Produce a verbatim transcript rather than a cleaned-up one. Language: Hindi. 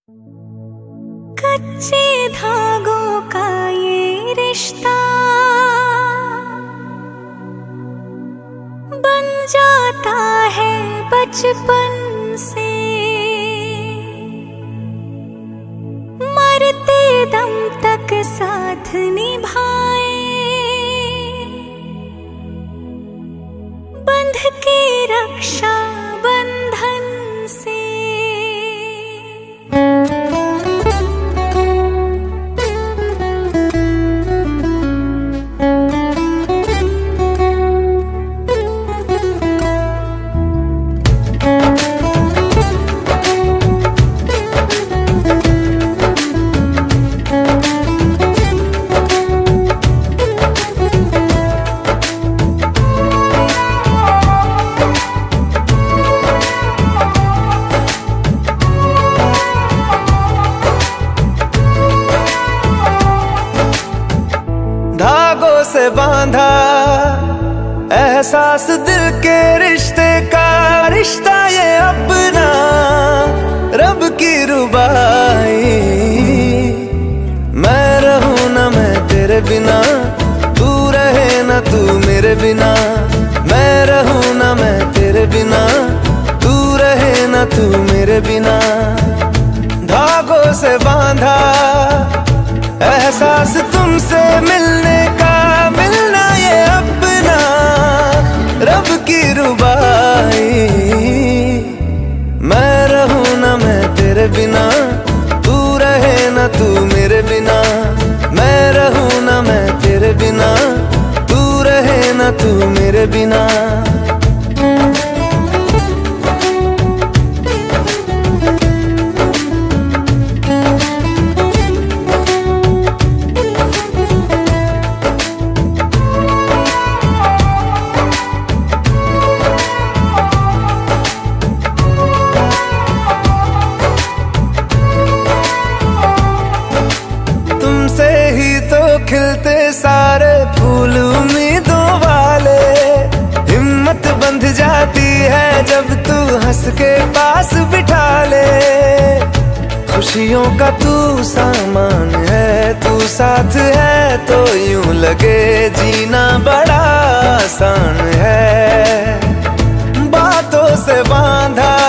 कच्चे धागों का ये रिश्ता बन जाता है बचपन से, मरते दम तक साथ निभाए, बंध के रक्षा बंधन से। धागों से बांधा एहसास दिल के रिश्ते का, रिश्ता ये अपना रब की रुबाई। मैं रहूं ना मैं तेरे बिना, तू रहे ना तू मेरे बिना। मैं रहूं ना मैं तेरे बिना, तू रहे ना तू मेरे बिना। धागों से बांधा एहसास तुमसे मिलने का, मिलना ये अपना रब की रुबाई। मैं रहूं ना मैं तेरे बिना, तू रहे ना तू मेरे बिना। मैं रहूं ना मैं तेरे बिना, तू रहे ना तू मेरे बिना। तुमसे ही तो खिलते सारे फूल उम्मीदों वाले। हिम्मत बंध जाती है जब तू हंस के पास बिठा ले। खुशियों का तू सामान है, तू साथ है तो यूं लगे जीना बड़ा आसान है। बातों से बांधा